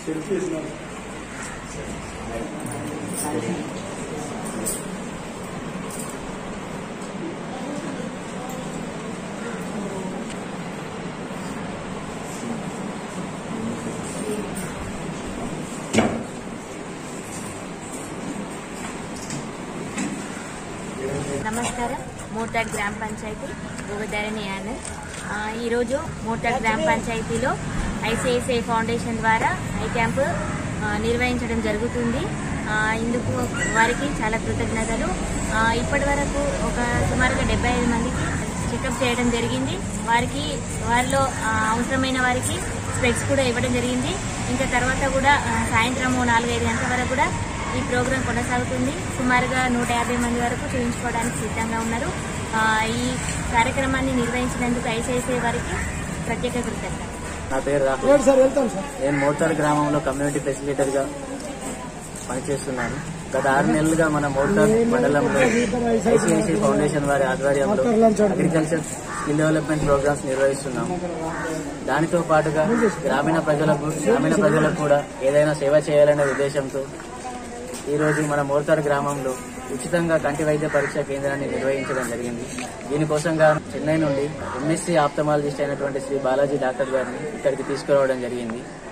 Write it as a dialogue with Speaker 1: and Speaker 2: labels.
Speaker 1: నమస్కారం. మోర్తాడ్ గ్రామ పంచాయతీ భూగధరణి ఈరోజు మోర్తాడ్ గ్రామ పంచాయతీలో ఐసిఐసిఐ ఫౌండేషన్ ద్వారా ఐ క్యాంప్ నిర్వహించడం జరుగుతుంది. ఇందుకు వారికి చాలా కృతజ్ఞతలు. ఇప్పటి వరకు ఒక సుమారుగా 75 మందికి చెకప్ చేయడం జరిగింది. వారిలో అవసరమైన వారికి స్పెక్స్ కూడా ఇవ్వడం జరిగింది. ఇంకా తర్వాత కూడా సాయంత్రం 4-5 గంటల వరకు కూడా ఈ ప్రోగ్రాం కొనసాగుతుంది. సుమారుగా 150 మంది వరకు చూపించుకోవడానికి సిద్ధంగా ఉన్నారు. ఈ కార్యక్రమాన్ని నిర్వహించినందుకు ఐసిఐసిఐ వారికి ప్రత్యేక కృతజ్ఞతలు.
Speaker 2: నా పేరు రాహుల్. నేను మోర్తాడ్ గ్రామంలో కమ్యూనిటీ ఫెసిలిటేటర్గా పనిచేస్తున్నాను. గత 6 నెలలుగా మన మోర్తాడ్ మండలంలో ఐసిఐసిఐ ఫౌండేషన్ వారి ఆధ్వర్యంలో అగ్రికల్చర్ స్కిల్ డెవలప్మెంట్ ప్రోగ్రామ్స్ నిర్వహిస్తున్నాము. దానితో పాటుగా గ్రామీణ ప్రజలకు కూడా ఏదైనా సేవ చేయాలనే ఉద్దేశంతో ఈరోజు మన మోర్తాడ్ గ్రామంలో ఉచితంగా కంటి వైద్య పరీక్ష కేంద్రాన్ని నిర్వహించడం జరిగింది. దీనికోసంగా చెన్నై నుండి ఎంఎస్సీ ఆప్థమాలజిస్ట్ అయినటువంటి శ్రీ బాలాజీ డాక్టర్ గారిని ఇక్కడికి తీసుకురావడం జరిగింది.